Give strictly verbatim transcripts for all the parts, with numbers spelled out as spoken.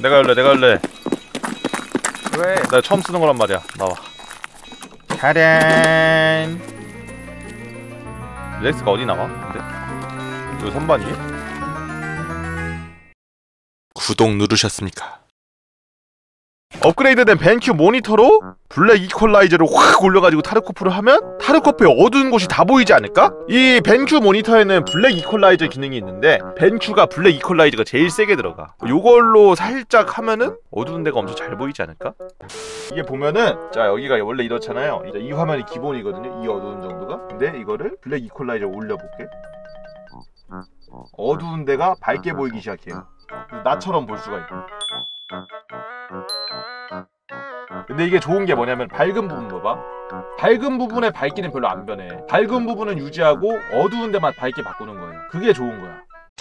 내가 할래 내가 할래. 왜? 나 처음 쓰는 거란 말이야. 나와. 가렌. 렉스가 어디 나와? 근데 이거 선반이에요? 구독 누르셨습니까? 업그레이드된 벤큐 모니터로 블랙 이퀄라이저를 확 올려가지고 타르코프를 하면 타르코프의 어두운 곳이 다 보이지 않을까? 이 벤큐 모니터에는 블랙 이퀄라이저 기능이 있는데 벤큐가 블랙 이퀄라이저가 제일 세게 들어가. 요걸로 살짝 하면은 어두운 데가 엄청 잘 보이지 않을까? 이게 보면은 자 여기가 원래 이렇잖아요. 이제 이 화면이 기본이거든요. 이 어두운 정도가. 근데 이거를 블랙 이퀄라이저 올려볼게. 어두운 데가 밝게 보이기 시작해요. 나처럼 볼 수가 있고. 근데 이게 좋은 게 뭐냐면 밝은 부분 봐봐. 밝은 부분의 밝기는 별로 안 변해. 밝은 부분은 유지하고 어두운 데만 밝게 바꾸는 거예요. 그게 좋은 거야.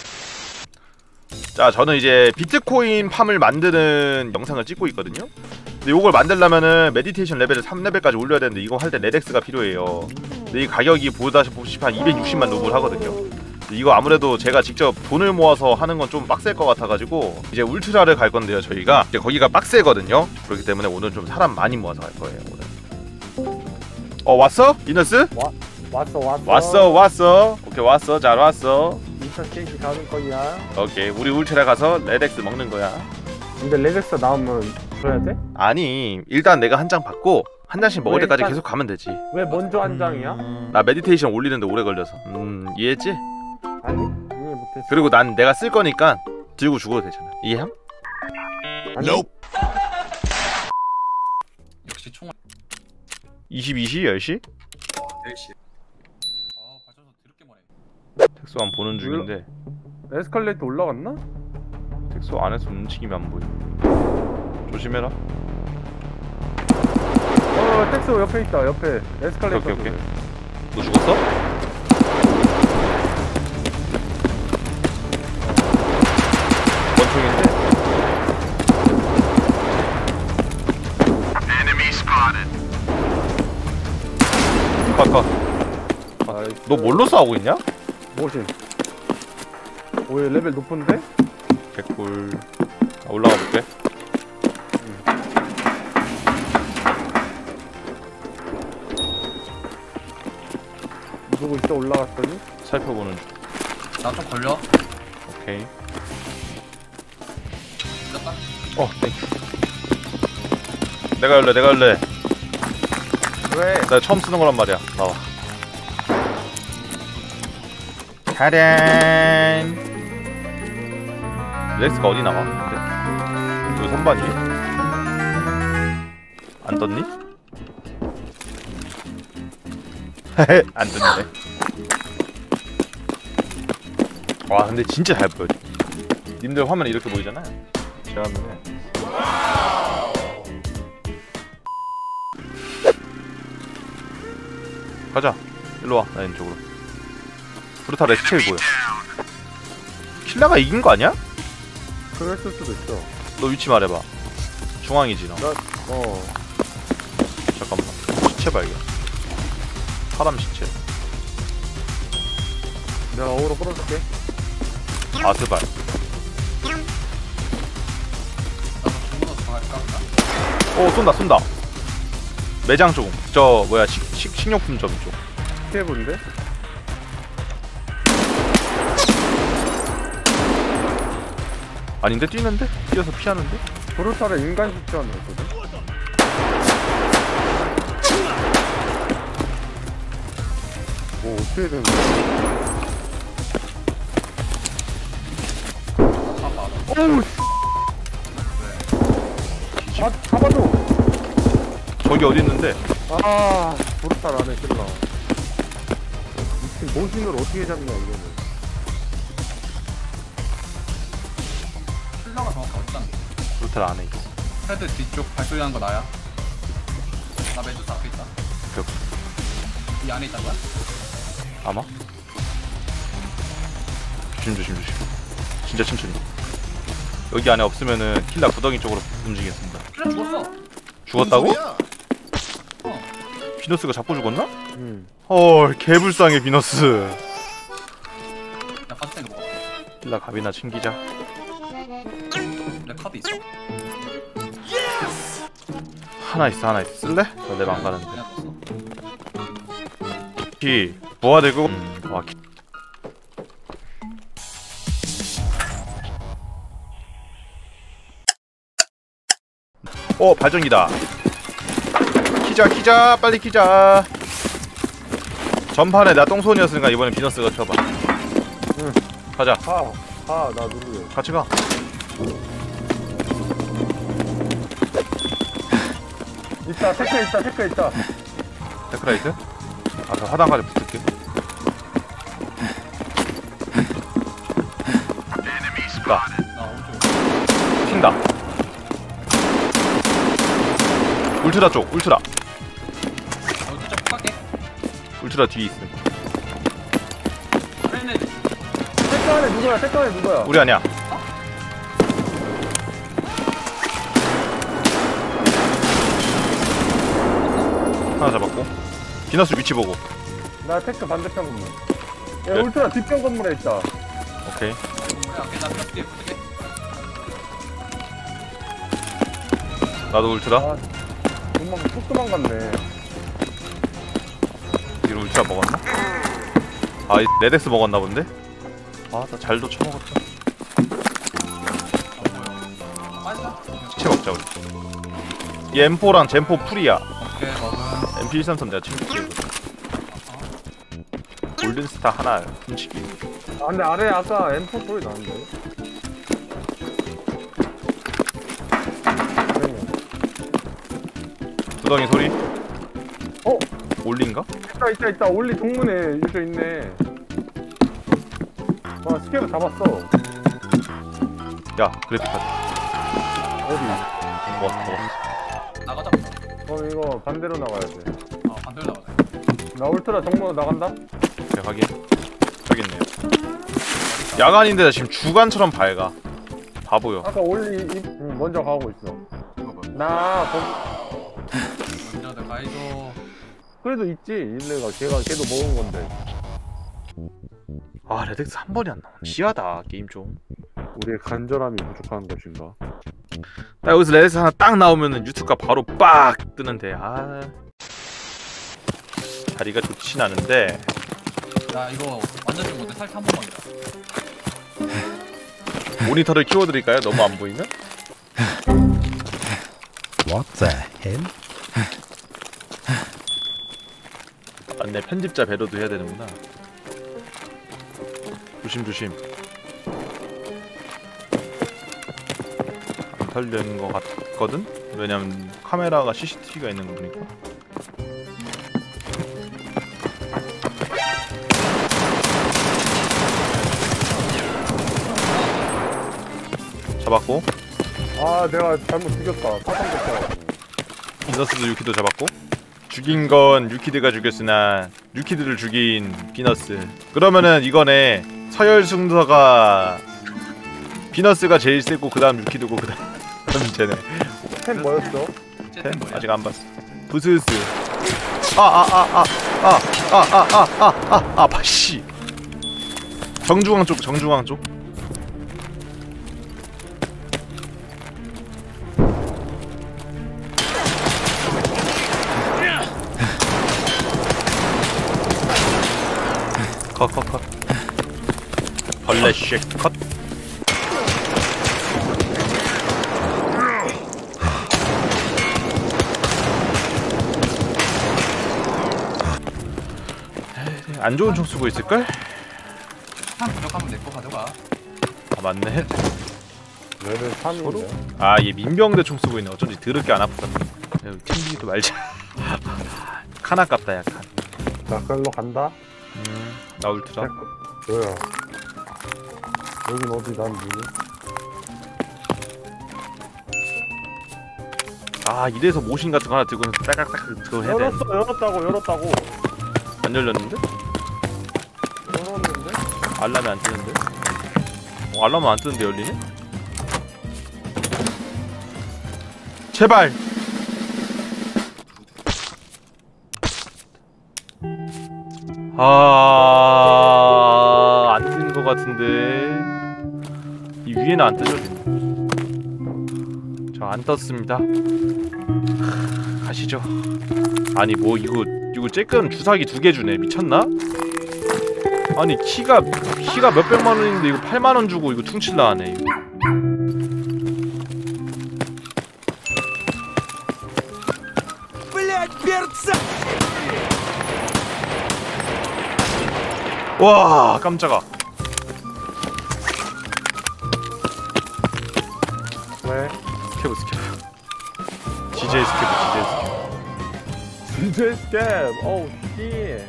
자, 저는 이제 비트코인 팜을 만드는 영상을 찍고 있거든요. 근데 이걸 만들려면은 메디테이션 레벨을 삼 레벨까지 올려야 되는데 이거 할 때 레덱스가 필요해요. 근데 이 가격이 보다시피 한 이백육십만 루블 하거든요. 이거 아무래도 제가 직접 돈을 모아서 하는 건 좀 빡셀 것 같아가지고 이제 울트라를 갈 건데요. 저희가 이제 거기가 빡세거든요. 그렇기 때문에 오늘 좀 사람 많이 모아서 갈 거예요. 오늘. 어 왔어? 이너스? 와, 왔어 왔어 왔어 왔어. 오케이 왔어. 잘 왔어. 인터체인지 가는 거야. 오케이 우리 울트라 가서 레덱스 먹는 거야. 근데 레덱스 나오면 줘야 돼? 아니 일단 내가 한 장 받고 한 장씩 먹을 왜 때까지 일단- 계속 가면 되지. 왜 먼저 한 장이야? 나 메디테이션 올리는데 오래 걸려서. 음 이해했지? 아니 이해 못했어. 그리고 난 내가 쓸 거니까 들고 죽어도 되잖아. 이해함? 아니, 역시 총알 이십이 시 열 시? 열 시. 아 발전소 드럽게 머네. 텍소 안 보는 중인데 에스컬레이터 올라갔나? 텍소 안에서 움직이면 안 보여. 조심해라. 어 텍스 옆에 있다. 옆에 에스컬레이터. 오케이 오케이. 너 죽었어? 원총인데? 컷컷. 아, 너 뭘로 싸우고 있냐? 모신. 오얘 레벨 높은데? 개꿀. 자, 올라가 볼게. 누구 있어 올라갔더니? 살펴보는 중. 나 좀 걸려. 오케이. 끝났다. 어, 땡큐. 내가 할래, 내가 할래. 왜? 나 처음 쓰는 거란 말이야. 나와. 가렌. 렉스가 어디 나와? 근데 이거 선반이에요? 안 떴니? 안 떴네. 와 근데 진짜 잘 보여. 님들 화면 이렇게 보이잖아요. 제 화면에. 가자. 일로와. 나 왼쪽으로. 브루타 레스체이 보여. 킬라가 이긴 거 아니야? 그랬을 수도 있어. 너 위치 말해봐. 중앙이지 너. 나, 어. 잠깐만. 시체 발견. 사람 시체. 내가 어그로 끌어줄게. 아스발. 나도 중문으로 들어갈까? 오 쏜다 쏜다. 매장 쪽. 저 뭐야 식, 식, 식료품점 쪽. 피해본데? 아닌데 뛰는데? 뛰어서 피하는데? 브루탈에 인간 시체가 있거든? 뭐 어떻게 되는 거야? 어우 씨. 아 잡아줘. 저기 어디 있는데? 아 브루탈 안에 찔러. 미친 모신을 어떻게 잡냐 이거는. 킬러가 정확히 어디다? 브루탈 안에 있어. 헤드 뒤쪽 발소리 나는 거 나야. 나 메두스 앞에 있다. 벽. 이 안에 있단 거야? 아마? 조심 조심 조심. 진짜 천천히. 여기 안에 없으면은 킬라 구덩이 쪽으로 움직이겠습니다. 킬러 죽었어. 죽었다고? 어. 비너스가 잡고 죽었나? 응. 헐 개불쌍해 비너스. 야 같이 생겨 먹어. 킬라 갑이나 챙기자. 내 카드 있어? 하나 있어 하나 있어. 쓸래? 저 랩 안 가는데. 그냥 뒀어. 키 부하되고 음, 와 키. 어 발전기다. 키자 키자 빨리 키자. 전판에 나 똥손이었으니까 이번엔 비너스가 켜봐. 응. 가자. 가. 가. 나 누구야? 같이 가. 있다. 테크 있다. 테크 있다. 데크라이트? 아, 저 화단까지 붙을게. 가. 나 오른쪽. 튄다. 울트라 쪽, 울트라. 어, 진짜 못 갈게. 울트라 뒤에 있음. 트레이너. 테크 안에 누구야? 테크 안에 누구야? 우리 아니야. 하나 잡았고. 비너스 위치 보고. 나 테크 반대편 건물. 야 네. 울트라 뒷편 건물에 있다. 오케이. 그래, 오케이. 나 플러스 뒤에 붙을게. 나도 울트라. 아, 도망 속 도망갔네. 뒤로 울트라 먹었나? 아, 이 레덱스 먹었나 본데? 아, 나 잘도 쳐먹었다. 안 보여. 빠지자. 시체 먹자, 우리. 이 엠포랑 젠포 풀이야. 오케이, 먹음. 엠피 일삼삼 내가 챙길게. 골든스타 하나 훔치기. 아 근데 아래 아까 엠포 소리 나는데. 두덩이 소리? 어? 올린가? 있다 있다 있다. 올리 동문에 유저 있네. 아 스케브 잡았어. 야, 그래픽 카드. 어디? 먹었어, 먹었어. 나가자. 그럼 이거 반대로 나가야 돼. 어, 반대로 나가자. 나 울트라 정문으로 나간다? 오케이, 확인. 저기 있네요. 야간인데 지금 주간처럼 밝아. 바보요. 아까 올리 이, 응, 먼저 가고 있어. 이거 뭐. 나 거기 먼저 가이도. 그래도 있지. 일레가 걔가 걔도 먹은 건데. 아, 레덱스 한 번이 안 나오네. 시하다, 게임 좀. 우리의 간절함이 부족한 것인가? 나 여기서 레덱스 하나 딱 나오면은 유튜브가 바로 빡 뜨는데, 아. 다리가 좋진 않은데. 야, 이거 완전 좀 못해. 살짝 한 번만 이다. 모니터를 키워드릴까요? 너무 안 보이면? What the hell? 맞네, 편집자 배려도 해야 되는구나. 조심 조심. 안 털리는 것 같거든? 왜냐면 카메라가 씨씨티비가 있는 거 보니까. 잡았고. 아 내가 잘못 죽였다. 사상 됐다. 비너스도 유키도 잡았고. 죽인 건 유키드가 죽였으나 유키드를 죽인 비너스. 그러면은 이거네. 서열 순서가 비너스가 제일 세고 그 다음 유키드고 그 다음 쟤네. 템 뭐였어? 템? 아직 안 봤어. 부스스. 아아아아아아아아아아아 바씨. 정중앙 쪽 정중앙 쪽. 컷컷컷. 벌레 쉐 컷. 안 좋은 총 쓰고 있을걸? 한 부족하면 내 거 가져가. 아 맞네. 레벨 삼인데. 아 얘 민병대 총 쓰고 있네. 어쩐지 드럽게 안 아프다. 튕기기도 말자. 칸 아깝다 야 칸. 나 끌로 간다. 음, 나 울트라. 뭐야? 여긴 어디 난 누구? 아 이래서 모신 같은 거 하나 들고 딱딱딱 그거 해야 돼. 열었어 열었다고 열었다고. 안 열렸는데? 열었는데? 알람이 안 뜨는데? 어, 알람은 안 뜨는데 열리네? 제발! 아, 안 뜨는 것 같은데. 이 위에는 안 뜨죠? 지금? 저 안 떴습니다. 하, 가시죠. 아니 뭐 이거 이거 쬐끔 주사기 두 개 주네. 미쳤나? 아니 키가 키가 몇백만 원인데 이거 팔만 원 주고 이거 퉁칠라 하네. 이거. 와 깜짝아. 왜? 스케브 스케브. 지제이 스케브 지제이 스케브. 디제이 스캡! 오우 씨!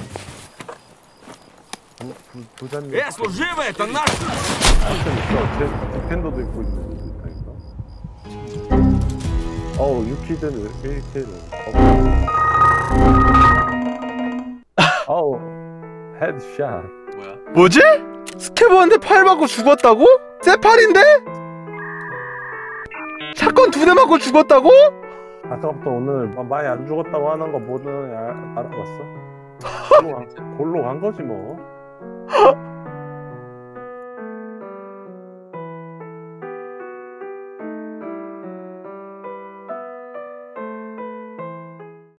부, 부, 부자님 Э, служивый, это наш! 한참 있어. 제 디펜더도 입고 있는 분도 있다니까. 어우 유키드는 왜 이렇게 어우 헤드샷. 뭐야? 뭐지? 스케브한테 팔 맞고 죽었다고? 쇠팔인데? 샷건 두 대 맞고 죽었다고? 아까부터 오늘 마- 많이 안 죽었다고 하는 거 뭐든 알, 알아봤어? 골로 간, 골로 간 거지 뭐.